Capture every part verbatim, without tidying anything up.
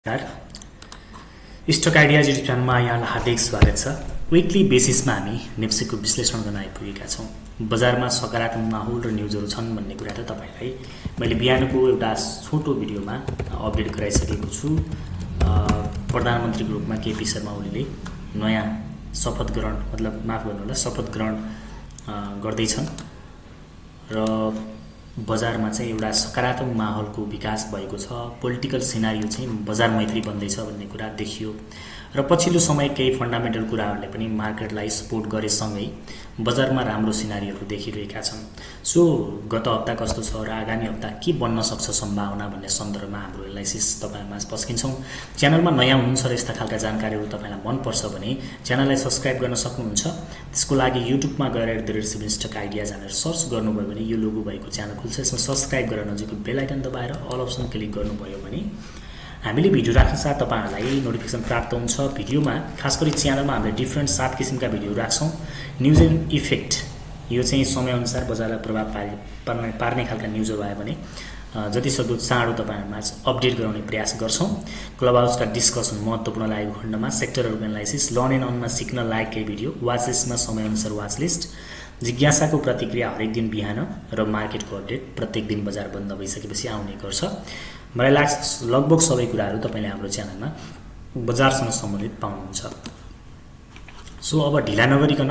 नमस्कार stock ideas YouTube च्यानलमा यहाँलाई हार्दिक स्वागत छ। विकली बेसिसमा हामी नेप्सेको विश्लेषण गर्न आइपुगेका छौँ। बजारमा सकारात्मक माहौल र न्युजहरू छन् भन्ने कुरा त तपाईलाई मैले बिहानको एउटा छोटो भिडियोमा अपडेट गराइसकेको छु। प्रधानमन्त्रीको रूपमा केपी शर्मा ओलीले नयाँ शपथ ग्रहण मतलब माफ गर्नुहोला शपथ ग्रहण गर्दैछन् र बजारमा चाहिँ एउटा सकारात्मक माहौलको विकास भएको छ। पोलिटिकल सिनारियो चाहिँ बजार मैत्री बन्दैछ भन्ने कुरा देखियो र पछिल्लो समय केही फन्डामेन्टल कुराहरूले पनि मार्केटलाई सपोर्ट गरेसँगै बजारमा राम्रो सिनारीहरू देखिरहेका छन्। सो गत हप्ता कस्तो छ र आगामी हप्ता के बन्न सक्छ सम्भावना भन्ने सन्दर्भमा हाम्रो एनालाइसिस तपाईहरुमा पस्किन्छौँ। च्यानलमा नयाँ हुनुहुन्छ र यस्ता खालका जानकारीहरू तपाईलाई मन पर्छ भने च्यानललाई सब्स्क्राइब गर्न सक्नुहुन्छ। त्यसको लागि युट्युबमा गएर एट स्टक आइडिया जानेर सर्च गर्नुभयो भने यो लोगो भएको च्यानल खुल्छ। यसमा सब्स्क्राइब गरेर नजिकको बेल आइकन दबाएर अल अप्सन क्लिक गर्नुभयो भने हामीले भिडियो राख्न साथ तपाईहरुलाई नोटिफिकेसन प्राप्त हुन्छ। भिडियोमा खास गरी च्यानलमा हामीले डिफ्रेन्ट सात किसिमका भिडियो राख्छौं। न्युज एन्ड इफेक्ट यो चाहिँ समयअनुसार बजारलाई प्रभाव पार्ने पार्ने खालका न्युजहरू आयो भने जतिसक्दो चाँडो तपाईहरुमा अपडेट गराउने प्रयास गर्छौं। क्लब हाउसका डिस्कसन महत्त्वपूर्ण लागेको खण्डमा सेक्टरहरूको एनालाइसिस लर्न एन्ड अनमा सिक्न लायककै भिडियो वाच लिस्टमा समयअनुसार वाच लिस्ट जिज्ञासाको प्रतिक्रिया हरेक दिन बिहान र मार्केटको अपडेट प्रत्येक दिन बजार बन्द भइसकेपछि आउने गर्छ। मलाई लाग्छ लगभग सबै कुराहरू तपाईले हाम्रो च्यानलमा बजारसँग सम्बन्धित पाउनुहुन्छ। सो अब ढिला नगरिकन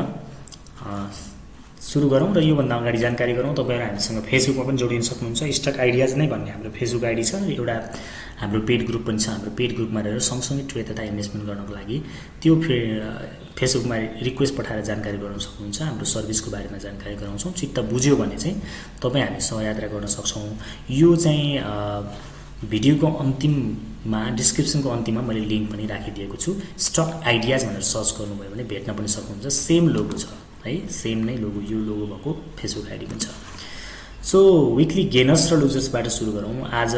सुरु गरौँ र यो भन्दा अगाडि जानकारी गरौँ। तपाईहरु हामीसँग फेसबुकमा पनि जोडिन सक्नुहुन्छ। स्टक आइडियाज नै भन्ने हाम्रो फेसबुक आइडी छ। एउटा हाम्रो पेड ग्रुप पनि छ। हाम्रो पेड ग्रुपमा रहेर सँगसँगै ट्रेड तथा इन्भेस्टमेन्ट गर्नको लागि त्यो फेसबुकमा रिक्वेस्ट पठाएर जानकारी गराउन सक्नुहुन्छ। हाम्रो सर्भिसको बारेमा जानकारी गराउँछौँ। चित्त बुझ्यो भने चाहिँ तपाई हामी सहयात्रा गर्न सक्छौँ। यो चाहिँ भिडियोको अन्तिममा डिस्क्रिप्सनको अन्तिममा मैले लिंक पनि राखिदिएको छु। स्टक आइडियाज भनेर सर्च गर्नुभयो भने भेट्न पनि सक्नुहुन्छ। सेम लोगो छ है, सेम नै लोगो यो लोगो भएको फेसबुक आइडी पनि छ। सो विकली गेनर्स र लुजर्सबाट सुरु गरौँ। आज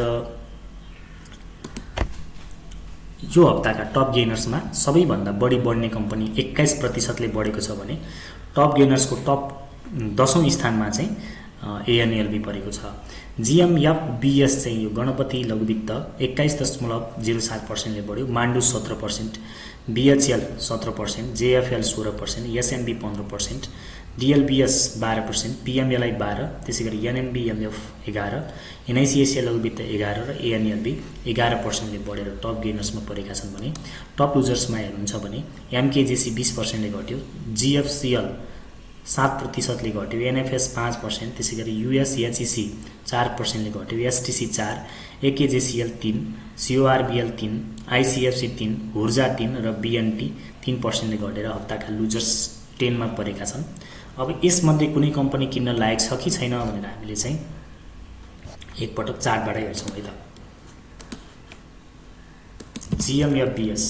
यो हप्ताका टप गेनर्समा सबैभन्दा बढी बढ्ने कम्पनी एक्काइस प्रतिशतले बढेको छ भने टप गेनर्सको टप दशौं स्थानमा चाहिँ एएनएलबी परेको छ। जीएमएफबीएस चाहिँ यो गणपति लघुवित्त एक्काइस दशमलव शून्य सात पर्सेन्टले बढ्यो। मान्डु सत्र पर्सेन्ट, बीएचएल सत्र पर्सेन्ट, जेएफएल सोह्र पर्सेन्ट, एसएनबी पन्ध्र पर्सेन्ट, डीएलबीएस बाह्र पर्सेन्ट, पीएमएलआई बाह्र, त्यसै गरी एनएमबीएमएफ एघार, एनआइसिएसिएल लघुवित्त एघार र एएनएलबी एघार पर्सेन्टले बढेर टप गेनर्समा परेका छन् भने टप लुजर्समा हेर्नुहुन्छ भने एमकेजेसी बीस पर्सेन्टले घट्यो, जीएफसीएल सात प्रतिशतले घट्यो, एनएफएस पाँच पर्सेन्ट, त्यसै गरी युएसएचइसी चार पर्सेन्टले घट्यो, एसटीसी चार, एकेजेसीएल तीन, सीओआरबीएल तीन, आइसिएफसी तीन, ऊर्जा तीन र बीएनटी तीन पर्सेन्टले घटेर हप्ताका लुजर्स टेनमा परेका छन्। अब यसमध्ये कुनै कम्पनी किन्न लायक छ कि छैन भनेर हामीले चाहिँ एकपटक चार्टबाट हेर्छौँ है त। जीएमएफबीएस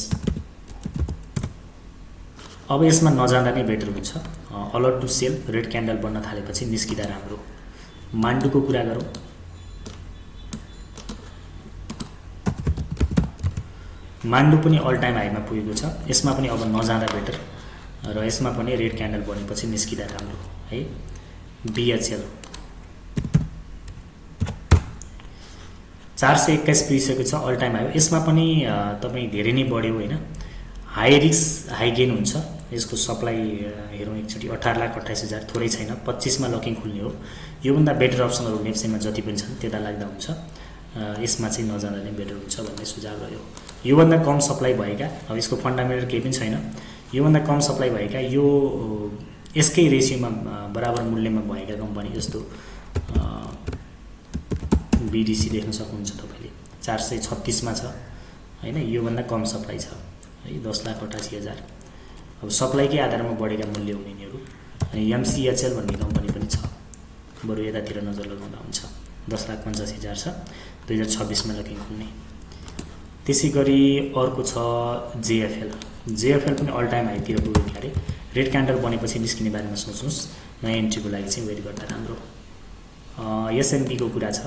अब यसमा नजाँदा नै बेटर हुन्छ। Alert to sell red candle बन्न थालेपछि निस्किदा राम्रो। मान्डुको कुरा गरौँ। मान्डु पनि अल टाइम हाईमा पुगेको छ। यसमा पनि अब नजाँदा बेटर र यसमा पनि रेड क्यान्डल बनेपछि निस्किदा राम्रो है। बीएचएल चार सय एक्काइस पुगिसकेको छ अल टाइम हाई। यसमा पनि तपाईँ धेरै नै बढ्यो होइन। हाई रिस्क हाई गेन हुन्छ। यसको सप्लाई हेरौँ एकचोटि अठार लाख अट्ठाइस हजार थोरै छैन। पच्चीसमा लकिङ खुल्ने हो। योभन्दा बेटर अप्सनहरू नेप्सेमा जति पनि छन् त्यता लाग्दा हुन्छ। यसमा चाहिँ नजाँदा नै बेटर हुन्छ भन्ने सुझाव रह्यो। योभन्दा कम सप्लाई भएका अब यसको फन्डामेन्टल केही पनि छैन। योभन्दा कम सप्लाई भएका यो यसकै रेसियोमा बराबर मूल्यमा भएका कम्पनी जस्तो बीडीसी देख्न सक्नुहुन्छ तपाईँले चार सय छत्तीसमा छ होइन। योभन्दा कम सप्लाई छ है दस लाख अठासी हजार। अब सप्लाईकै आधारमा बढेका मूल्य हुने यिनीहरू। अनि एमसिएचएल भन्ने कम्पनी पनि छ। बरु यतातिर नजर लगाउँदा हुन्छ। दस लाख पचासी हजार छ। दुई हजार छब्बिसमा लकिङ खुल्ने। त्यसै गरी अर्को छ जेएफएल। जेएफएल पनि अल टाइम हाईतिर पुगेको अरे। रेड क्यान्डल बनेपछि निस्किने बारेमा सोच्नुहोस्। नयाँ एन्ट्रीको लागि चाहिँ वेट गर्दा राम्रो। एसएनबीको कुरा छ।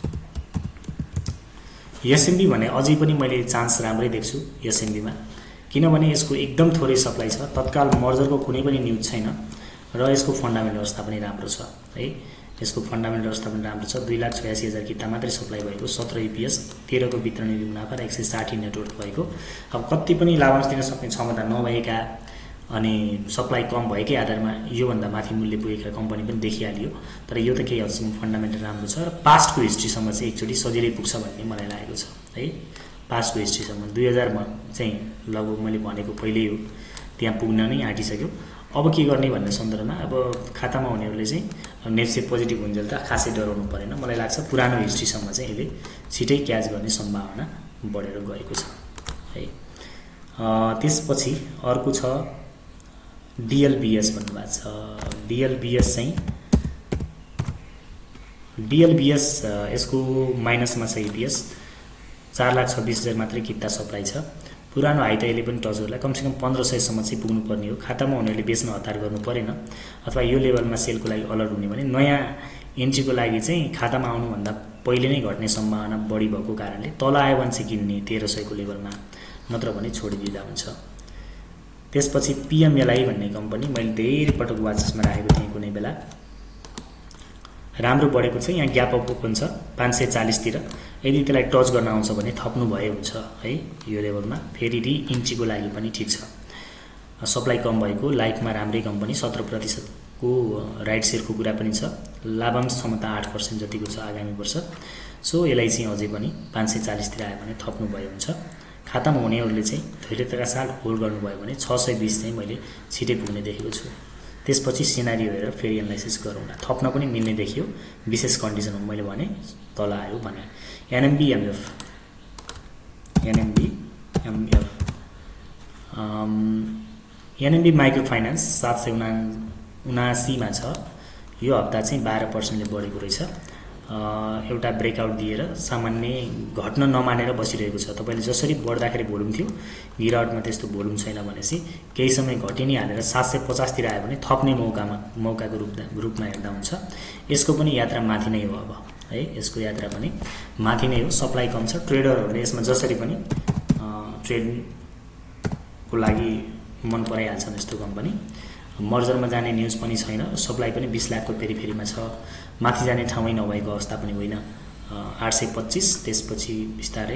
एसएनबी भने अझै पनि मैले चान्स राम्रै देख्छु एसएनबीमा, किनभने यसको एकदम थोरै सप्लाई छ। तत्काल मर्जरको कुनै पनि न्युज छैन र यसको फन्डामेन्टल अवस्था पनि राम्रो छ है। यसको फन्डामेन्टल अवस्था पनि राम्रो छ। दुई लाख छयासी हजार किता मात्रै सप्लाई भएको, सत्र इपिएस, तेह्रको वितरण मुनाफा र एक सय साठी नेटवर्क भएको। अब कति पनि लाभांश दिन सक्ने क्षमता नभएका अनि सप्लाई कम भएकै आधारमा योभन्दा माथि मूल्य पुगेका कम्पनी पनि देखिहालियो। तर यो त केही हदसम्म फन्डामेन्टल राम्रो छ र पास्टको हिस्ट्रीसम्म चाहिँ एकचोटि सजिलै पुग्छ भन्ने मलाई लागेको छ है। पास्टको हिस्ट्रीसम्म दुई हजारमा चाहिँ लगभग मैले भनेको पहिल्यै हो, त्यहाँ पुग्न नै आँटिसक्यो। अब के गर्ने भन्ने सन्दर्भमा अब खातामा हुनेहरूले चाहिँ नेप्से पोजिटिभ हुन्छ त खासै डराउनु परेन। मलाई लाग्छ पुरानो हिस्ट्रीसम्म चाहिँ यसले छिटै क्याच गर्ने सम्भावना बढेर गएको छ है। त्यसपछि अर्को छ डिएलबिएस भन्नुभएको छ। डिएलबिएस चाहिँ डिएलबिएस यसको माइनसमा छ इपिएस, चार लाख छब्बिस हजार मात्रै किता सप्लाई छ। पुरानो हाई त यसले पनि टच गर्ला, कमसेकम पन्ध्र सयसम्म चाहिँ पुग्नुपर्ने हो। खातामा हुनेहरूले बेच्न हतार गर्नु परेन, अथवा यो लेभलमा सेलको लागि अलर्ट हुने भने नयाँ एन्ट्रीको लागि चाहिँ खातामा आउनुभन्दा पहिले नै घट्ने सम्भावना बढी भएको कारणले तल आयो भने चाहिँ किन्ने तेह्र सयको लेभलमा, नत्र भने छोडिदिँदा हुन्छ। त्यसपछि पिएमएलआई भन्ने कम्पनी मैले धेरै पटक वाचेसमा राखेको थिएँ कुनै बेला, राम्रो बढेको छ। यहाँ ग्याप अप पनि छ पाँच सय चालिसतिर, यदि त्यसलाई टच गर्न आउँछ भने थप्नु भए हुन्छ है यो लेभलमा। फेरि रि इन्चीको लागि पनि ठिक छ। सप्लाई कम भएको, लाइफमा राम्रै कम्पनी, सत्र प्रतिशतको राइट सेयरको कुरा पनि छ। लाभांश क्षमता आठ पर्सेन्ट जतिको छ आगामी वर्ष। सो यसलाई चाहिँ अझै पनि पाँच सय चालिसतिर आयो भने थप्नु भए हुन्छ। खातामा हुनेहरूले चाहिँ धैर्यताका साथ होल्ड गर्नुभयो भने छ सय बिस चाहिँ मैले छिटै पुग्ने देखेको छु। त्यसपछि सिनारियो हेरेर फेरि एनालाइसिस गरौँला। थप्न पनि मिल्ने देखियो, विशेष कन्डिसनमा मैले भने तल आयो भने। NMBMF NMBMF NMB micro finance सात सय उना उनासीमा छ। यो हप्ता चाहिँ बाह्र पर्सेन्टले बढेको रहेछ। एउटा ब्रेकआउट दिएर सामान्य घट्न नमानेर बसिरहेको छ। तपाईँले जसरी बढ्दाखेरि भोल्युम थियो, गिरावटमा त्यस्तो भोल्युम छैन भनेपछि केही समय घटि नै हालेर सात सय पचासतिर आयो भने थप्ने मौकामा मौकाको रूपमा रूपमा हेर्दा हुन्छ। यसको पनि यात्रा माथि नै हो अब है, यसको यात्रा पनि माथि नै हो। सप्लाई कम छ, ट्रेडरहरूले यसमा जसरी पनि ट्रेडको लागि मन पराइहाल्छन् यस्तो कम्पनी। मर्जरमा जाने न्युज पनि छैन, सप्लाई पनि बिस लाखको पेरिफेरीमा छ, माथि जाने ठाउँै नभएको अवस्था पनि होइन। आठ सय पच्चिस, त्यसपछि बिस्तारै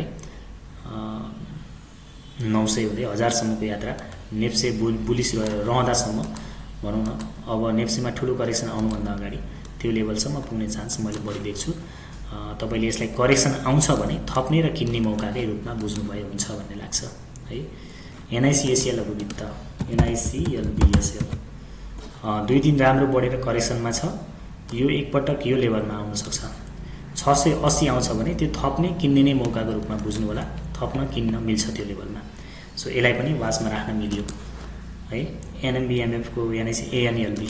नौ सय हुँदै हजारसम्मको यात्रा नेप्से बुल बुलिस रहँदासम्म भनौँ न। अब नेप्सेमा ठुलो करेक्सन आउनुभन्दा अगाडि त्यो लेभलसम्म पुग्ने चान्स मैले बढी देख्छु। तपाईँले यसलाई करेक्सन आउँछ भने थप्ने र किन्ने मौकाकै रूपमा बुझ्नुभए हुन्छ भन्ने लाग्छ है। एनआइसिएसिएलको वित्त एनआइसिएलबिएसएल दुई दिन राम्रो बढेर करेक्सनमा छ। यो एकपटक यो लेभलमा आउन सक्छ। छ सय अस्सी आउँछ भने त्यो थप्ने किन्ने नै मौकाको रूपमा बुझ्नु होला। थप्न किन्न मिल्छ त्यो लेभलमा। सो यसलाई पनि वाचमा राख्न मिल्यो है। एनएमबिएमएफको एनआइसी एएनएलबी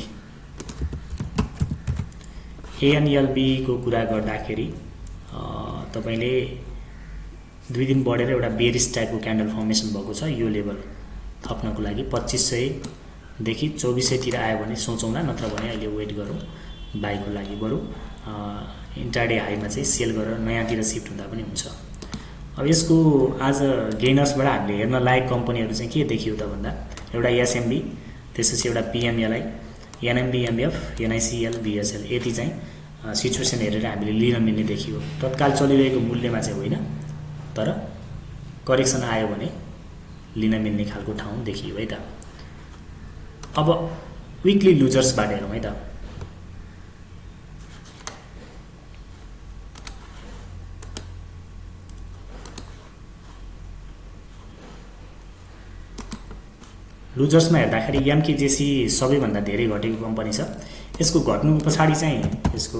एएनएलबीको कुरा गर्दाखेरि तपाईँले दुई दिन बढेर एउटा बेरिस टाइपको क्यान्डल फर्मेसन भएको छ। यो लेभल थप्नको लागि पच्चिस सयदेखि चौबिस सयतिर आयो भने सोचौँला, नत्र भने अहिले वेट गरौँ बाईको लागि। बरु इन्ट्राडे हाईमा चाहिँ सेल गरेर नयाँतिर सिफ्ट हुँदा पनि हुन्छ। अब यसको आज गेनर्सबाट हामीले हेर्न लायक कम्पनीहरू चाहिँ के देखियो त भन्दा एउटा एसएमबी, त्यसपछि एउटा पिएमएलआई, एनएमबिएमएफ, एनआइसिएल, बिएसएल, यति चाहिँ सिचुएसन हेरेर हामीले लिन मिल्ने देखियो। तत्काल चलिरहेको मूल्यमा चाहिँ होइन, तर करेक्सन आयो भने लिन मिल्ने खालको ठाउँ देखियो है त। अब विकली लुजर्सबाट हेरौँ है त। लुजर्समा हेर्दाखेरि एमकेजेसी सबैभन्दा धेरै घटेको कम्पनी छ। यसको घट्नु पछाडि चाहिँ यसको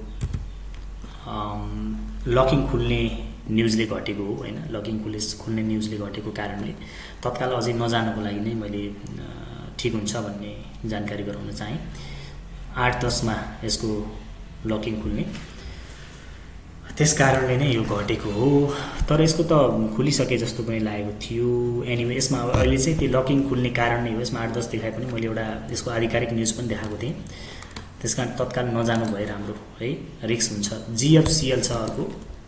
लकिङ खुल्ने न्युजले घटेको हो होइन। लकिङ खुले खुल्ने न्युजले घटेको कारणले तत्काल अझै नजानको लागि नै मैले ठिक हुन्छ भन्ने जानकारी गराउन चाहेँ। आठ दसमा यसको लकिङ खुल्ने, त्यस कारणले नै यो घटेको हो। तर यसको त खुलिसके जस्तो पनि लागेको थियो। एनिवे यसमा अहिले चाहिँ त्यो लकिङ खुल्ने कारण नै हो। यसमा आठ दस देखाए पनि मैले एउटा यसको आधिकारिक न्युज पनि देखाएको थिएँ। त्यस कारण तत्काल नजानु भए राम्रो है, रिस्क हुन्छ। जिएफसिएल छ अर्को।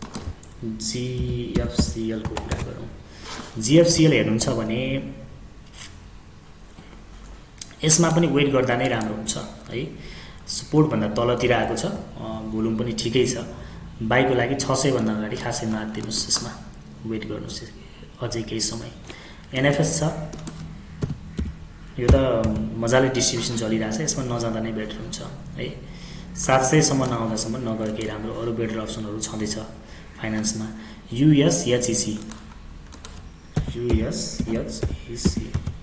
जिएफसिएलको कुरा गरौँ। जिएफसिएल हेर्नुहुन्छ भने यसमा पनि वेट गर्दा नै राम्रो हुन्छ है। सपोर्टभन्दा तलतिर आएको छ, भोल्युम पनि ठिकै छ। बाईको लागि छ सय भन्दा अगाडि खासै नआत्तिनुस्, यसमा वेट गर्नुस् अझै केही समय। एनएफएस छ, यो त मजाले डिस्ट्रिब्युसन चलिरहेछ, यसमा नजाँदा नै बेटर हुन्छ है। सात सयसम्म नआउँदासम्म नगएकै राम्रो, अरू बेटर अप्सनहरू छँदैछ फाइनेन्समा। युएसएचइसी युएसएचइसी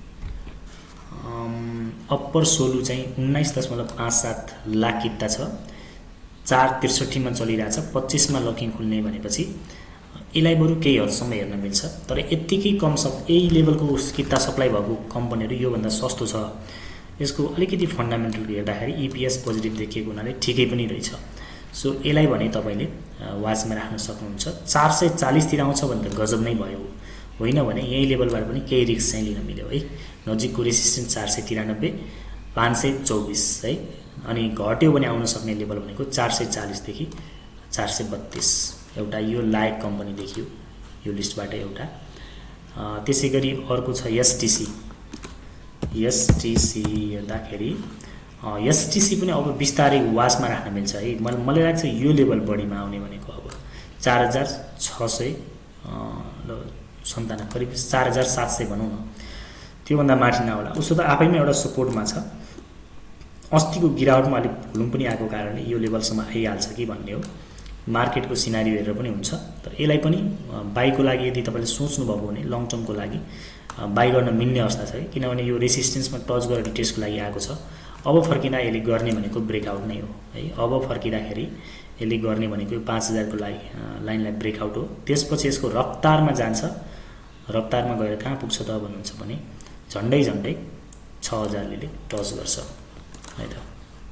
अप्पर सोलु चाहिँ उन्नाइस दशमलव पाँच सात लाख किता छ, चार त्रिसठीमा चलिरहेछ, पच्चिसमा लकिङ खुल्ने भनेपछि यसलाई बरु केही हदसम्म हेर्न मिल्छ। तर यत्तिकै कम सब यही लेभलको किता सप्लाई भएको कम्पनीहरू योभन्दा सस्तो छ। यसको अलिकति फन्डामेन्टल हेर्दाखेरि इपिएस पोजिटिभ देखिएको हुनाले ठिकै पनि रहेछ। सो यसलाई भने तपाईँले वाचमा राख्न सक्नुहुन्छ। चार सय चालिसतिर आउँछ भने त गजब नै भयो, होइन भने यही लेभलबाट पनि केही रिस्क चाहिँ लिन मिल्यो है। नजिकको रेसिस्टेन्स चार सय तिरानब्बे, पाँच सय चौबिस है, अनि घट्यो भने आउन सक्ने लेभल भनेको चार सय चालिसदेखि चार सय बत्तिस। एउटा यो लायक कम्पनी देखियो यो लिस्टबाट एउटा। त्यसै गरी अर्को छ एसटिसी। एसटिसी हेर्दाखेरि एसटिसी पनि अब बिस्तारै वाचमा राख्न मिल्छ है। मलाई मलाई लाग्छ यो लेभल बढीमा आउने भनेको अब चार हजार छ सय सन्तानब्बे, करिब चार हजार सात सय भनौँ न, त्योभन्दा माथि नहोला। उसो त आफैमा एउटा सपोर्टमा छ। अस्तिको गिरावटमा अलिक भोल्युम पनि आएको कारणले यो लेभलसम्म आइहाल्छ कि भन्ने हो। मार्केटको सिनारियो हेरेर पनि हुन्छ। तर यसलाई पनि बाईको लागि यदि तपाईँले सोच्नुभएको भने लङ टर्मको लागि बाई गर्न मिल्ने अवस्था छ है, किनभने यो रेसिस्टेन्समा टच गरेर टेस्टको लागि आएको छ। अब फर्किँदा यसले गर्ने भनेको ब्रेकआउट नै हो है। अब फर्किँदाखेरि यसले गर्ने भनेको यो पाँच हजारको लागि लाइनलाई ब्रेकआउट हो। त्यसपछि यसको रफ्तारमा जान्छ, रफ्तारमा गएर कहाँ पुग्छ त भन्नुहुन्छ भने झन्डै झन्डै छ हजारले टच गर्छ है त।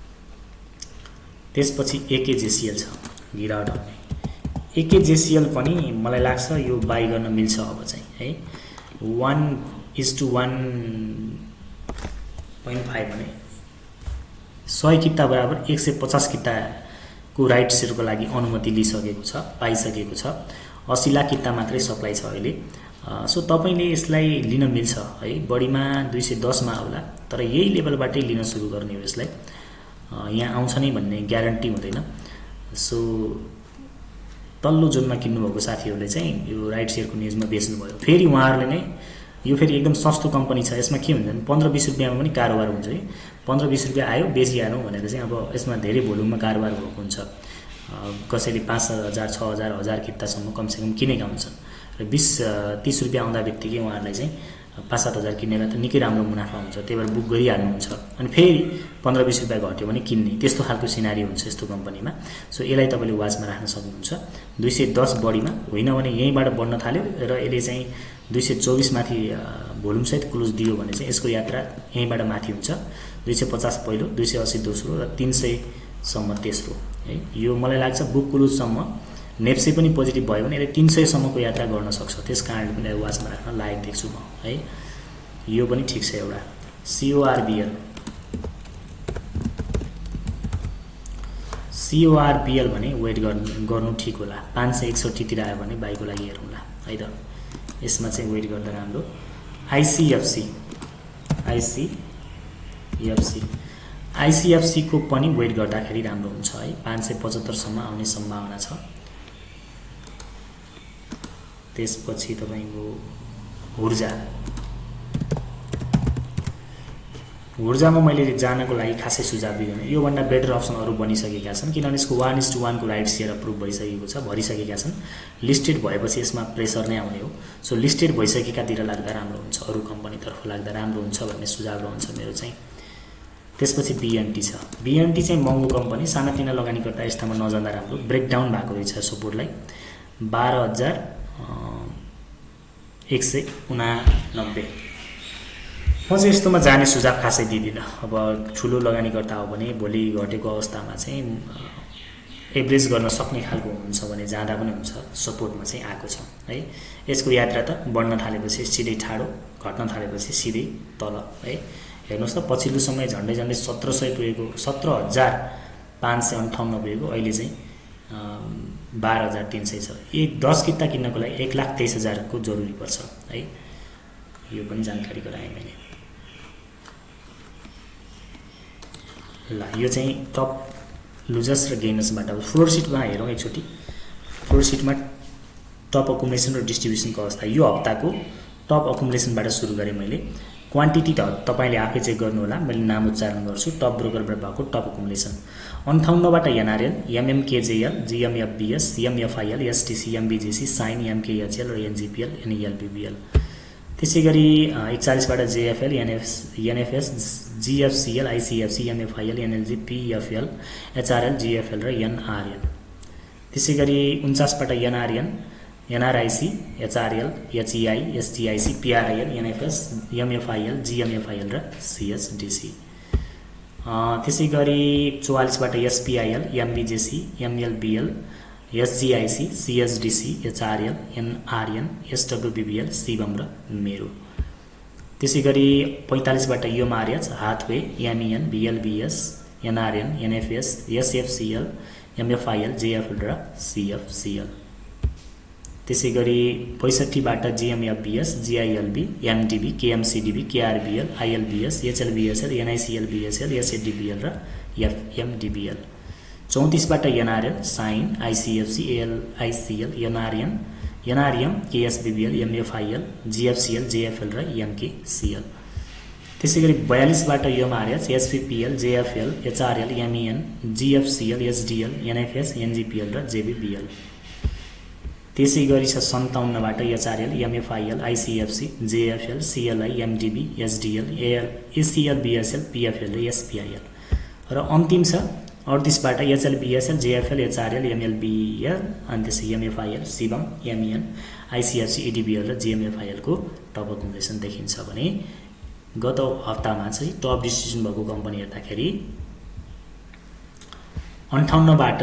त्यसपछि एकेजेसिएल छ गिरावट आउने। एकेजेसिएल पनि मलाई लाग्छ यो बाई गर्न मिल्छ अब चाहिँ है। One is to one point five भने सय किता बराबर एक सय पचास किताको राइट सेयरको लागि अनुमति लिइसकेको छ, पाइसकेको छ। अस्सी लाख किता मात्रै सप्लाई छ अहिले। सो तपाईँले यसलाई लिन मिल्छ है। बढीमा दुई सय दसमा आउला, तर यही लेभलबाटै लिन सुरु गर्ने हो यसलाई। यहाँ आउँछ नै भन्ने ग्यारेन्टी हुँदैन। सो तल्लो जोनमा किन्नुभएको साथीहरूले चाहिँ यो राइट सेयरको न्युजमा बेच्नुभयो। फेरि उहाँहरूले नै यो फेरि एकदम सस्तो कम्पनी छ, यसमा के हुन्छ भने पन्ध्र बिस रुपियाँमा पनि कारोबार हुन्छ है। पन्ध्र बिस रुपियाँ आयो बेचिहाल्नु भनेर चाहिँ अब यसमा धेरै भोल्युममा कारोबार भएको हुन्छ। कसैले पाँच हजार छ हजार हजार कितासम्म कमसेकम किनेका हुन्छन् र बिस तिस रुपियाँ आउँदा बित्तिकै उहाँहरूलाई चाहिँ पाँच सात हजार किनेर त निकै राम्रो मुनाफा हुन्छ, त्यही भएर बुक गरिहाल्नुहुन्छ। अनि फेरि पन्ध्र बिस रुपियाँ घट्यो भने किन्ने, त्यस्तो खालको सिनारी हुन्छ यस्तो कम्पनीमा। सो यसलाई तपाईँले वाचमा राख्न सक्नुहुन्छ। दुई सय दस बढीमा होइन भने यहीँबाट बढ्न थाल्यो र यसले चाहिँ दुई सय चौबिस माथि भोल्युमसहित क्लोज दियो भने चाहिँ यसको यात्रा यहीँबाट माथि हुन्छ। दुई सय पचास पहिलो, दुई सय अस्सी दोस्रो र तीन सयसम्म तेस्रो है। यो मलाई लाग्छ बुक क्लोजसम्म नेप्से पनि पोजिटिभ भयो भने यसले तीन सयसम्मको यात्रा गर्न सक्छ। त्यस कारणले पनि वाचमा राख्न लायक देख्छु म है। यो पनि ठिक छ एउटा। सिओआरबिएल सिओआरबिएल भने वेट गर्नु गर्नु ठिक होला। पाँच सय एकसट्ठीतिर आयो भने बाईको लागि हेरौँला है त। यसमा चाहिँ वेट गर्दा राम्रो। आइसिएफसी आइसिएफसी आइसिएफसीको पनि वेट गर्दाखेरि राम्रो हुन्छ है। पाँच सय पचहत्तरसम्म आउने सम्भावना छ। त्यसपछि तपाईँको ऊर्जा ऊर्जामा मैले जानको लागि खासै सुझाव दिँदैन। योभन्दा बेटर अप्सनहरू बनिसकेका छन्, किनभने यसको वान इस टू वानको राइट सेयर अप्रुभ भइसकेको छ, भरिसकेका छन्। लिस्टेड भएपछि यसमा प्रेसर नै आउने हो। सो लिस्टेड भइसकेकातिर लाग्दा राम्रो हुन्छ, अरू कम्पनीतर्फ लाग्दा राम्रो हुन्छ भन्ने सुझाव रहन्छ मेरो चाहिँ। त्यसपछि बिएनटी छ। बिएनटी चाहिँ महँगो कम्पनी, सानातिना लगानीकर्ता यस्तामा नजाँदा राम्रो। ब्रेकडाउन भएको रहेछ सपोर्टलाई बाह्र हजार एक सय उनानब्बे। म चाहिँ यस्तोमा जाने सुझाव खासै दिँदिनँ। अब ठुलो लगानीकर्ता हो भने भोलि घटेको अवस्थामा चाहिँ एभरेज गर्न सक्ने खालको हुन्छ भने जाँदा पनि हुन्छ। सपोर्टमा चाहिँ आएको छ है। यसको यात्रा त बढ्न थालेपछि सिधै ठाडो, घट्न थालेपछि सिधै तल है। हेर्नुहोस् त पछिल्लो समय झन्डै झन्डै सत्र सय पुगेको, सत्र हजार पाँच सय अन्ठाउन्न पुगेको, अहिले चाहिँ बाह्र हजार तिन सय छ। एक दस किता किन्नको लागि एक लाख तेइस हजारको जरुरी पर्छ है। यो पनि जानकारी गराएँ मैले। ल यो चाहिँ टप लुजर्स र गेनर्सबाट फ्लोर सिटमा हेरौँ एकचोटि। फ्लोर सिटमा टप अकुमुलेसन र डिस्ट्रिब्युसनको अवस्था यो हप्ताको टप अकुमुलेसनबाट सुरु गरेँ मैले। क्वान्टिटी त तपाईँले आफै चेक गर्नुहोला, मैले नाम उच्चारण गर्छु। टप ब्रोकरबाट भएको टप अकुमुलेसन अन्ठाउन्नबाट NRL, MMKJL, GMFBS, MFIL, STC, MBJC, Shine, MKHL र एनजिपिएल, एनइएलबिबिएल। त्यसै गरी एकचालिसबाट JFL, NF NFS, GFCL, ICFC, MFIL, NLG, PFL, HRL, GFL र एनआरएन। त्यसै गरी उन्चासबाट एनआरएन, एनआरआइसी, एचआरएल, एचइआई, एसटिआइसी, पिआरआइएल, एनएफएस, एमएफआइएल, जिएमएफआइएल र सिएचडिसी। त्यसै गरी चौवालिसबाट एसपिआइएल, एमबिजेसी, एमएलबिएल, एसजिआइसी, सिएचडिसी, एचआरएल, एनआरएन, एसडब्ल्युबिबिएल, शिवम र मेरो। त्यसै गरी पैँतालिसबाट MRH, Hathway, MEN, BLBS, NRN, NFS, SFCL, MFIL, JFL र सिएफसिएल। त्यसै गरी पैँसठीबाट जिएमएफबिएस, जिआइएलबी, एमडिबी, केएमसिडिबी, केआरबिएल, आइएलबिएस, एचएलबिएसएल, एनआइसिएलबिएसएल, एसएडिबिएल र एफएमडिबिएल। चौतिसबाट NRL, Shine, ICFC, LICL, NRN, NRM, KSBBL, MFIL, GFCL, JFL र एमकेसिएल। त्यसै गरी बयालिसबाट एमआरएच, एसपिपिएल, जेएफएल, एचआरएल, एमइएन, जिएफसिएल, एसडिएल, एनएफएस, एनजिपिएल र जेबिबिएल। त्यसै गरी छ सन्ताउन्नबाट एचआरएल, एमएफआइएल, आइसिएफसी, जेएफएल, सिएलआई, एमडिबी, एसडिएल, एएल, एसिएल, बिएसएल, पिएफएल र एसपिआइएल। र अन्तिम छ अडतिसबाट एचएलबिएसएल, जेएफएल, एचआरएल, एमएलबिएल, अनि त्यसै MFIL, Shivam, MEN, ICFC, ADBL र जिएमएफआइएलको टप अकुमुलेसन देखिन्छ भने गत हप्तामा चाहिँ टप डिस्ट्रिब्युसन भएको कम्पनी हेर्दाखेरि अन्ठाउन्नबाट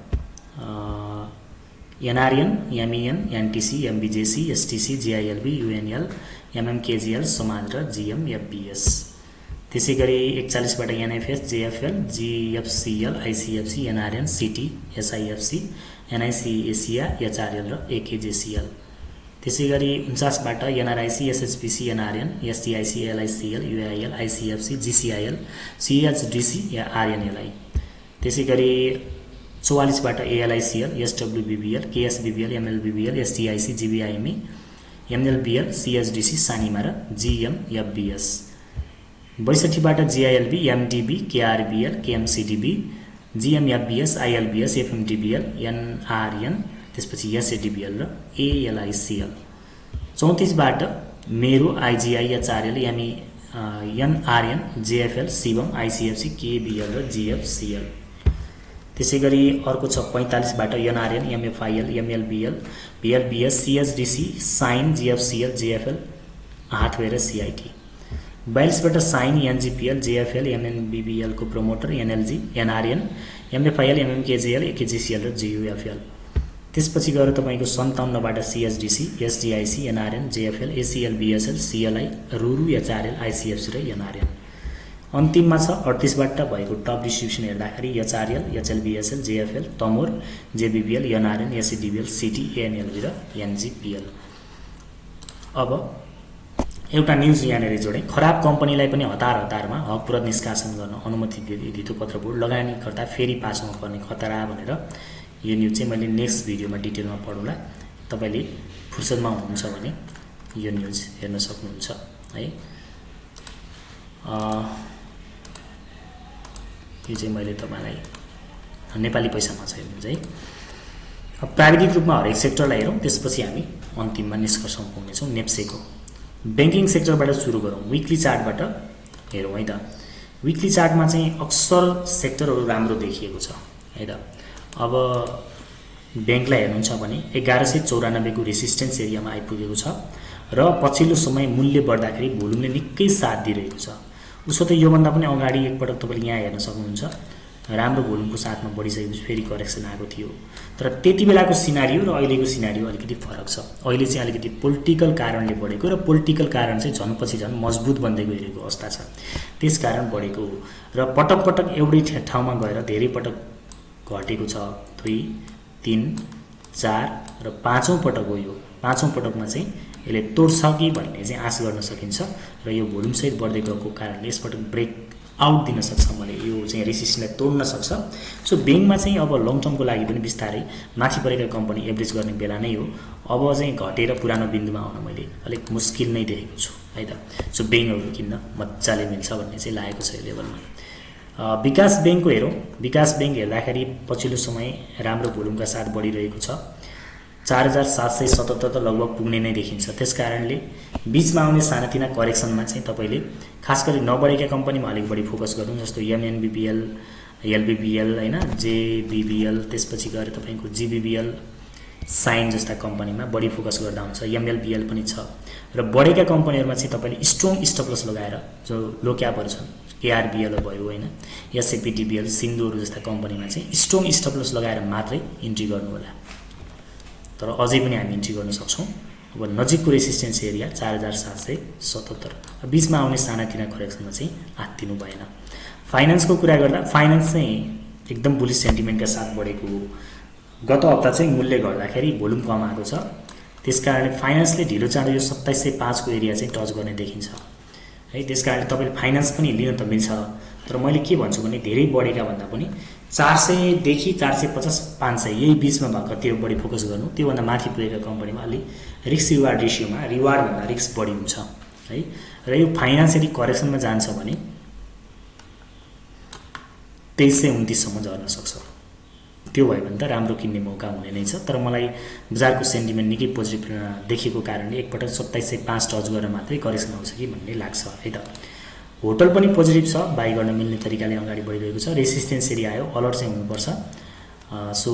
NRN, MEN, NTC, MBJC, STC, GILB, UNL, MMKGL, Samaj र जिएमएफबिएस। त्यसै गरी एकचालिसबाट NFS, JFL, GFCL, ICFC, NRN, City, SIFC, NIC, Asia, HRL र एकेजेसिएल। त्यसै गरी उन्चासबाट NRIC, SHPC, NRN, STIC, LICL, UIL, ICFC, GCIL, CHDC, RNLI. त्यसै गरी चौवालिसबाट एएलआइसिएल, एसडब्ल्युबिबिएल, केएसबिबिएल, एमएलबिबिएल, एसटिआइसी, जिबिआइएमई, एमएलबिएल, सिएचडिसी, सानिमा र जिएमएफबिएस। बैसठीबाट जिआइएलबी, एमडिबी, केआरबिएल, केएमसिडिबी, जिएमएफबिएस, आइएलबिएस, एफएमडिबिएल, एनआरएन, त्यसपछि एसएडिबिएल र एएलआइसिएल। चौतिसबाट Mero, IGI, HRL, ME, NRN, JFL, Shivam, ICFC, KBL र जिएफसिएल। त्यसै गरी अर्को छ पैँतालिसबाट NRN, MFIL, MLBL, BLBS, CHDC, Shine, GFCL, JFL, Hathway र सिआइटी। बयालिसबाट साइन, एनजिपिएल, जेएफएल, एमएनबिबिएल को promoter, NLG, NRN, MFIL, MMKGL, AKGCL र जियुएफएल। त्यसपछि गएर तपाईँको सन्ताउन्नबाट CHDC, SDIC, NRN, JFL, ACL, BSL, CLI, Ruru, HRL, ICFC र एनआरएन। अन्तिममा छ अडतिसबाट भएको टप डिस्ट्रिब्युसन हेर्दाखेरि एचआरएल, एचएलबिएसएल, जेएफएल, तमोर, जेबिबिएल, एनआरएन, एसडिबिएल, सिटी, एएनएलबी र एनजिपिएल। अब एउटा न्युज यहाँनिर जोडेँ। खराब कम्पनीलाई पनि हतार हतारमा हकपुरत निष्कासन गर्न अनुमति धितोपत्र बोर्ड, लगानीकर्ता फेरि पासोमा पर्ने खतरा भनेर यो न्युज चाहिँ मैले नेक्स्ट भिडियोमा डिटेलमा पढौँला। तपाईँले फुर्सदमा हुनुहुन्छ भने यो न्युज हेर्न सक्नुहुन्छ है। यो चाहिँ मैले तपाईँलाई नेपाली पैसामा छ यो न्युज है। अब प्राविधिक रूपमा हरेक सेक्टरलाई हेरौँ, त्यसपछि हामी अन्तिममा निष्कर्षमा पुग्नेछौँ। नेप्सेको ब्याङ्किङ सेक्टरबाट सुरु गरौँ। विकली चार्टबाट हेरौँ है त। विकली चार्टमा चाहिँ अक्सर सेक्टरहरू राम्रो देखिएको छ है त। अब ब्याङ्कलाई हेर्नुहुन्छ भने एघार सय चौरानब्बेको रेसिस्टेन्स एरियामा आइपुगेको छ र पछिल्लो समय मूल्य बढ्दाखेरि भोल्युमले निकै साथ दिइरहेको छ। उसो त योभन्दा पनि अगाडि एकपटक तपाईँले यहाँ हेर्न सक्नुहुन्छ, राम्रो भोल्युमको साथमा बढिसकेपछि फेरि करेक्सन आएको थियो। तर त्यति बेलाको सिनारियो र अहिलेको सिनारियो अलिकति फरक छ। अहिले चाहिँ अलिकति पोलिटिकल कारणले बढेको र पोलिटिकल कारण चाहिँ झन् पछि झन् मजबुत बन्दै गइरहेको अवस्था छ, त्यस कारण बढेको हो। र पटक पटक एउटै ठाउँमा गएर धेरै पटक घटेको छ। दुई, तीन, चार र पाँचौँ पटक हो यो। पाँचौँ पटकमा चाहिँ यसले तोड्छ कि भन्ने चाहिँ आश गर्न सकिन्छ र यो भोल्युमसहित बढ्दै गएको कारणले यसपटक ब्रेक आउट दिन सक्छ मैले, यो चाहिँ रेसिस्टेन्सलाई तोड्न सक्छ। सो ब्याङ्कमा चाहिँ अब लङ टर्मको लागि पनि बिस्तारै माथि परेका कम्पनी एभरेज गर्ने बेला नै हो। अब चाहिँ घटेर पुरानो बिन्दुमा आउन मैले अलिक मुस्किल नै देखेको छु है त। सो ब्याङ्कहरू किन्न मजाले मिल्छ भन्ने चाहिँ लागेको छ यो लेभलमा। विकास ब्याङ्कको हेरौँ, विकास ब्याङ्क हेर्दाखेरि पछिल्लो समय राम्रो भोल्युमका साथ बढिरहेको छ। चार हजार सात सय सतहत्तर त लगभग पुग्ने नै देखिन्छ। त्यस कारणले बिचमा आउने सानातिना करेक्सनमा चाहिँ तपाईँले खास गरी नबढेका कम्पनीमा अलिक बढी फोकस गर्नु, जस्तो एमएनबिबिएल, एलबिबिएल होइन, जेबिबिएल, त्यसपछि गएर तपाईँको जिबिबिएल, साइन जस्ता कम्पनीमा बढी फोकस गर्दा हुन्छ। एमएलबिएल पनि छ। र बढेका कम्पनीहरूमा चाहिँ तपाईँले स्ट्रङ स्टप लस लगाएर, जो लो क्यापहरू छन्, केआरबिएल भयो होइन, एसएपिटिबिएल, सिन्धुहरू जस्ता कम्पनीमा चाहिँ स्ट्रङ स्टप लस लगाएर मात्रै इन्ट्री गर्नु होला। तर अझै पनि हामी इन्ट्री गर्न सक्छौँ। अब नजिकको रेसिस्टेन्स एरिया चार हजार सात सय सतहत्तर, बिचमा आउने सानातिना करेक्सनमा चाहिँ आत्तिनु भएन। फाइनेन्सको कुरा गर्दा फाइनेन्स चाहिँ एकदम बुलिस सेन्टिमेन्टका साथ बढेको हो। गत हप्ता चाहिँ मूल्य घट्दाखेरि भोल्युम कम आएको छ। त्यस कारणले फाइनेन्सले ढिलो चाँडो यो सत्ताइस सय पाँचको एरिया चाहिँ टच गर्ने देखिन्छ है। त्यस कारणले तपाईँले फाइनेन्स पनि लिन त मिल्छ, तर मैले के भन्छु भने धेरै बढेका भन्दा पनि चार सयदेखि चार सय पचास पाँच सय यही बिचमा भएकोतिर बढी फोकस गर्नु। त्योभन्दा माथि पुगेका कम्पनीमा अलि रिस्क रिवार्ड रेसियोमा रिवार्डभन्दा रिस्क बढी हुन्छ है। र यो फाइनेन्स यदि करेक्सनमा जान्छ भने तेइस सय उन्तिससम्म झर्न सक्छ। त्यो भयो भने त राम्रो किन्ने मौका हुने नै छ। तर मलाई बजारको सेन्टिमेन्ट निकै पोजिटिभ देखेको कारणले एकपटक सत्ताइस सय पाँच टच गरेर मात्रै करेक्सन आउँछ कि भन्ने लाग्छ है त। होटल पनि पोजिटिभ छ, बाई गर्न मिल्ने तरिकाले अगाडि बढिरहेको छ। रेसिस्टेन्स एरिया आयो, अलर्ट चाहिँ हुनुपर्छ। सो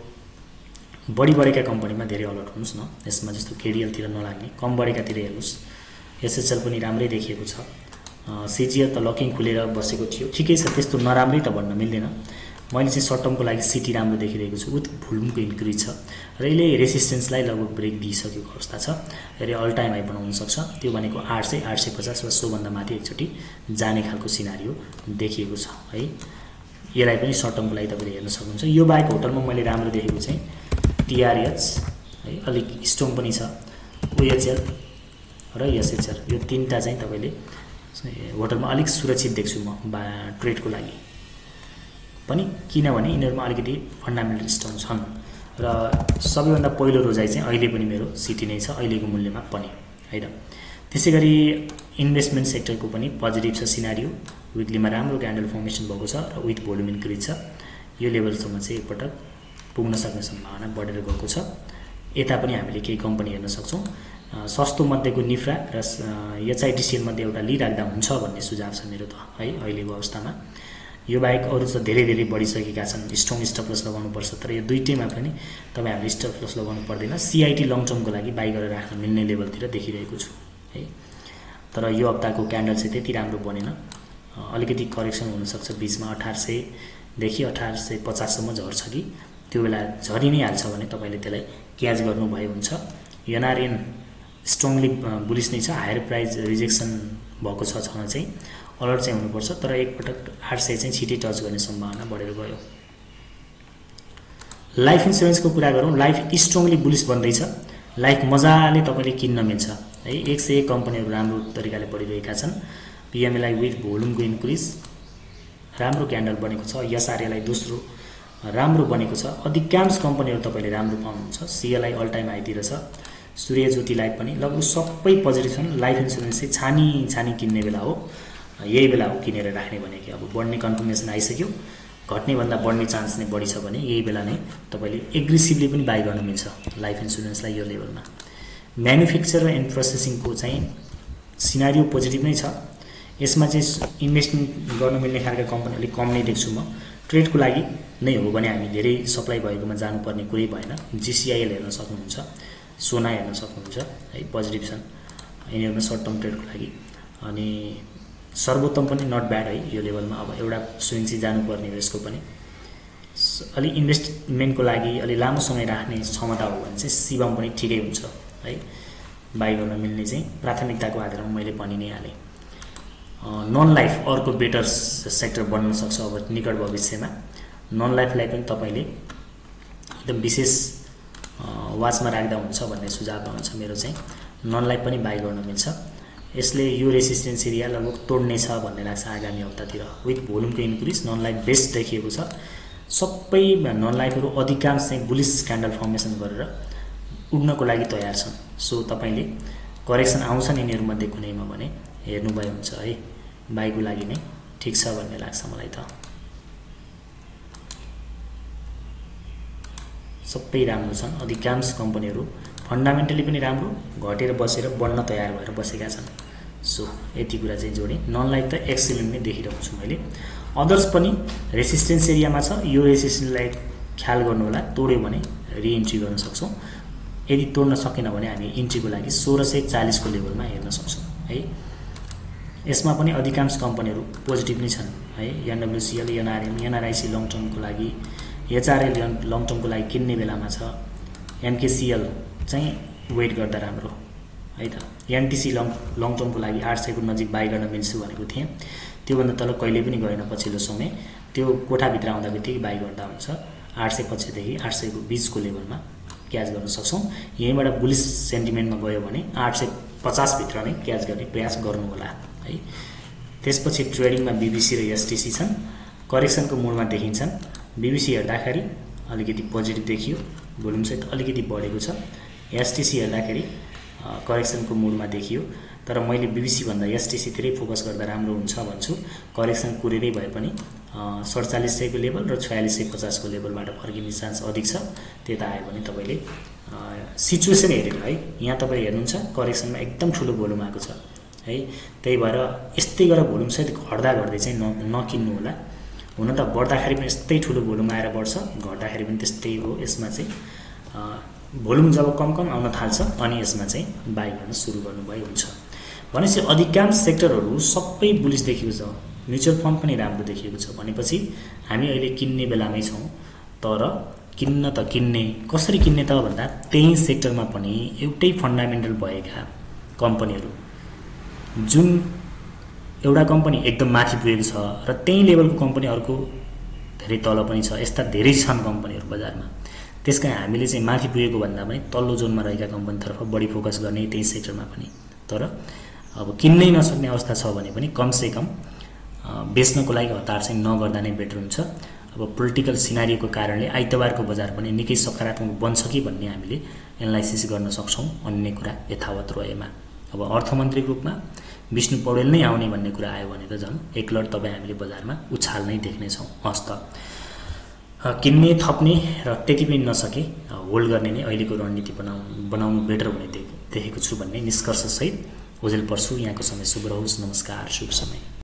बढी बढेका कम्पनीमा धेरै अलर्ट हुनुहोस् न। यसमा जस्तो केडिएलतिर नलाग्ने, कम बढेकातिर हेर्नुहोस्। एसएचएल पनि राम्रै देखिएको छ। सिजिएल त लकिङ खुलेर बसेको थियो, ठिकै छ, त्यस्तो नराम्रै त भन्न मिल्दैन। मैले चाहिँ सर्ट टर्मको लागि सिटी राम्रो देखिरहेको छु, विथ भोल्युमको इन्क्रिज छ र यसले रेसिस्टेन्सलाई लगभग ब्रेक दिइसकेको अवस्था छ। र अल टाइम हाई बनाउन सक्छ। त्यो भनेको आठ सय आठ सय पचास वा सोभन्दा माथि एकचोटि जाने खालको सिनारियो देखिएको छ है। यसलाई पनि सर्ट टर्मको लागि तपाईँले हेर्न सक्नुहुन्छ। यो बाहेक होटलमा मैले राम्रो देखेको चाहिँ टिआरएच है, अलिक स्ट्रङ पनि छ। ओएचएल र एसएचएल, यो तिनवटा चाहिँ तपाईँले होटलमा अलिक सुरक्षित देख्छु म बा ट्रेडको लागि पनि, किनभने यिनीहरूमा अलिकति फन्डामेन्टल स्ट्रङ छन्। र सबैभन्दा पहिलो रोजाइ चाहिँ अहिले पनि मेरो सिटी नै छ, अहिलेको मूल्यमा पनि है त। त्यसै गरी इन्भेस्टमेन्ट सेक्टरको पनि पोजिटिभ छ सिनारियो। विकलीमा राम्रो क्यान्डल फर्मेसन भएको छ र विथ भोल्युम इन्क्रिज छ। यो लेभलसम्म चाहिँ एकपटक पुग्न सक्ने सम्भावना बढेर गएको छ। यता पनि हामीले केही कम्पनी हेर्न सक्छौँ। सस्तो मध्येको निफ्रा र एचआइडिसिएल मध्ये एउटा लिइराख्दा हुन्छ भन्ने सुझाव छ मेरो त है अहिलेको अवस्थामा। यो बाहेक अरू त धेरै धेरै बढिसकेका छन्। स्ट्रङ स्टप लस लगाउनुपर्छ, तर यो दुईटैमा पनि तपाईँ हामीले स्टप लस लगाउनु पर्दैन। सिआइटी लङ टर्मको लागि बाई गरेर राख्न मिल्ने लेभलतिर देखिरहेको छु है। तर यो हप्ताको क्यान्डल चाहिँ त्यति राम्रो बनेन, अलिकति करेक्सन हुनसक्छ। बिचमा अठार सयदेखि अठार सय पचाससम्म झर्छ कि, त्यो बेला झरि नै हाल्छ भने तपाईँले त्यसलाई क्याच गर्नुभयो हुन्छ। एनआरएन स्ट्रङली बुलिस नै छ, हायर प्राइस रिजेक्सन भएको छ छन चाहिँ अलर्ट चाहिँ हुनुपर्छ। तर एकपटक आठ सय चाहिँ छिटै टच गर्ने सम्भावना बढेर गयो। लाइफ इन्सुरेन्सको कुरा गरौँ, लाइफ स्ट्रङली बुलिस बन्दैछ। लाइफ मजाले तपाईँले किन्न मिल्छ है। एक सय एक कम्पनीहरू राम्रो तरिकाले बढिरहेका छन्। पिएमएलाई विथ भोल्युमको इन्क्रिज राम्रो क्यान्डल बनेको छ। एसआरएलाई दोस्रो राम्रो बनेको छ। अधिकांश कम्पनीहरू तपाईँले राम्रो पाउनुहुन्छ। सिएलआई अल टाइम हाईतिर छ। सूर्य ज्योतिलाई पनि लगभग सबै पोजिटिभ छन्। लाइफ इन्सुरेन्स चाहिँ छानी छानी किन्ने बेला हो, यही बेला हो किनेर राख्ने भनेको। अब बढ्ने कन्फर्मेसन आइसक्यो, घट्ने भन्दा बढ्ने चान्स नै बढी छ भने यही बेला नै तपाईँले एग्रेसिभली पनि बाई गर्न मिल्छ लाइफ इन्सुरेन्सलाई यो लेभलमा। म्यानुफ्याक्चर एन्ड प्रोसेसिङको चाहिँ सिनारियो पोजिटिभ नै छ। यसमा चाहिँ इन्भेस्टमेन्ट गर्न मिल्ने खालका कम्पनी अलिक कम नै देख्छु म। ट्रेडको लागि नै हो भने हामी धेरै सप्लाई भएकोमा जानुपर्ने कुरै भएन। जिसिआइएल हेर्न सक्नुहुन्छ, सोना हेर्न सक्नुहुन्छ है, पोजिटिभ छन् यिनीहरूमा सर्ट टर्म ट्रेडको लागि। अनि सर्वोत्तम पनि नट ब्याड है यो लेभलमा। अब एउटा स्विङ चाहिँ जानुपर्ने हो यसको पनि। अलि इन्भेस्टमेन्टको लागि अलि लामो समय राख्ने क्षमता हो भने चाहिँ शिवम पनि ठिकै हुन्छ है। बाई गर्न मिल्ने चाहिँ प्राथमिकताको आधारमा मैले भनि नै हालेँ। नन लाइफ अर्को बेटर सेक्टर बन्न सक्छ अब निकट भविष्यमा। नन लाइफलाई पनि तपाईँले एकदम विशेष वाचमा राख्दा हुन्छ भन्ने सुझाव हुन्छ मेरो चाहिँ। नन लाइफ पनि बाई गर्न मिल्छ। यसले यो रेसिस्टेन्स एरिया लगभग तोड्नेछ भन्ने लाग्छ आगामी हप्तातिर। विथ भोल्युमको इन्क्रिज नन लाइफ बेस्ट देखिएको छ। सबै नन लाइफहरू अधिकांश चाहिँ बुलिस क्यान्डल फर्मेसन गरेर उड्नको लागि तयार छन्। सो तपाईले करेक्सन आउँछन् यिनीहरूमध्ये कुनैमा भने हेर्नुभयो हुन्छ है, बाईको लागि नै ठिक छ भन्ने लाग्छ मलाई त। सबै राम्रो छन्, अधिकांश कम्पनीहरू फन्डामेन्टली पनि राम्रो, घटेर बसेर बढ्न तयार भएर बसेका छन्। सो यति कुरा चाहिँ जोडेँ। नन लाइफ त एक्सिलेन्ट नै देखिरहेको छु मैले। अदर्स पनि रेसिस्टेन्स एरियामा छ, यो रेसिस्टेन्सलाई ख्याल गर्नु होला। तोड्यो भने रिइन्ट्री गर्न सक्छौँ, यदि तोड्न सकेन भने हामी इन्ट्रीको लागि सोह्र सय चालीस को लेभलमा हेर्न सक्छौँ है। यसमा पनि अधिकांश कम्पनीहरू पोजिटिभ नै छन् है। एनडब्ल्युसिएल, एनआरएम, एनआरआइसी लङ टर्मको लागि, एचआरएल लङ टर्मको लागि किन्ने बेलामा छ। एनकेसिएल चाहिँ वेट गर्दा राम्रो है त। एनटिसी लङ लङ टर्मको लागि आठ सयको नजिक बाई गर्न मिल्छु भनेको थिएँ, त्योभन्दा तल कहिले पनि गएन पछिल्लो समय। त्यो कोठाभित्र आउँदा बित्तिकै बाई गर्दा हुन्छ। आठ सय पछिदेखि आठ सयको बिचको लेभलमा क्याच गर्न सक्छौँ। यहीँबाट बुलिस सेन्टिमेन्टमा गयो भने आठ सय पचासभित्र नै क्याच गर्ने प्रयास गर्नु होला है। त्यसपछि ट्रेडिङमा बिबिसी र एसटिसी छन्, करेक्सनको मोडमा देखिन्छन्। बिबिसी हेर्दाखेरि अलिकति पोजिटिभ देखियो, भोल्युम सहित अलिकति बढेको छ। एसटिसी हेर्दाखेरि करेक्सनको मोडमा देखियो, तर मैले बिबिसी भन्दा एसटिसीतिरै फोकस गर्दा राम्रो हुन्छ भन्छु। करेक्सन कुरेरै भए पनि सडचालिस सयको लेभल र छयालिस सय पचासको लेभलबाट फर्किने चान्स अधिक छ। त्यता आयो भने तपाईँले सिचुएसन हेरेर है, यहाँ तपाईँ हेर्नुहुन्छ करेक्सनमा एकदम ठुलो भोल्युम आएको छ है। त्यही भएर यस्तै गरेर भोल्युम सहित घट्दा घट्दै चाहिँ न नकिन्नु होला। हुन त बढ्दाखेरि पनि यस्तै ठुलो भोल्युम आएर बढ्छ, घट्दाखेरि पनि त्यस्तै हो। यसमा चाहिँ भोल्युम जब कम कम आउन थाल्छ अनि यसमा चाहिँ बाई गर्न सुरु गर्नुभयो हुन्छ। भनेपछि अधिकांश सेक्टरहरू सबै बुलिस देखिएको छ। म्युचुअल फन्ड पनि राम्रो देखिएको छ भनेपछि हामी अहिले किन्ने बेलामै छौँ। तर किन्न त किन्ने कसरी किन्ने त भन्दा त्यही सेक्टरमा पनि एउटै फन्डामेन्टल भएका कम्पनीहरू, जुन एउटा कम्पनी एकदम माथि पुगेको छ र त्यही लेभलको कम्पनी अर्को धेरै तल पनि छ, यस्ता धेरै छन् कम्पनीहरू बजारमा। त्यसकारण हामीले चाहिँ माथि पुगेको भन्दा पनि तल्लो जोनमा रहेका कम्पनीतर्फ बढी फोकस गर्ने त्यही सेक्टरमा पनि। तर अब किन्नै नसक्ने अवस्था छ भने पनि कमसे कम बेच्नको लागि हतार चाहिँ नगर्दा नै बेटर हुन्छ। अब पोलिटिकल सिनारियोको कारणले आइतबारको बजार पनि निकै सकारात्मक बन्छ कि भन्ने हामीले एनालाइसिस गर्न सक्छौँ अन्य कुरा यथावत रहेमा। अब अर्थमन्त्रीको रूपमा विष्णु पौडेल नै आउने भन्ने कुरा आयो भने त झन् एकलट तपाईँ हामीले बजारमा उछाल नै देख्नेछौँ। हस्त किन्ने थप्ने र त्यति पनि नसके होल्ड गर्ने नै अहिलेको रणनीति बनाउ बनाउनु बेटर हुने देखेको छु भन्ने निष्कर्षसहित ओजेल पर्छु। यहाँको समय शुभ रहोस्। नमस्कार, शुभ समय।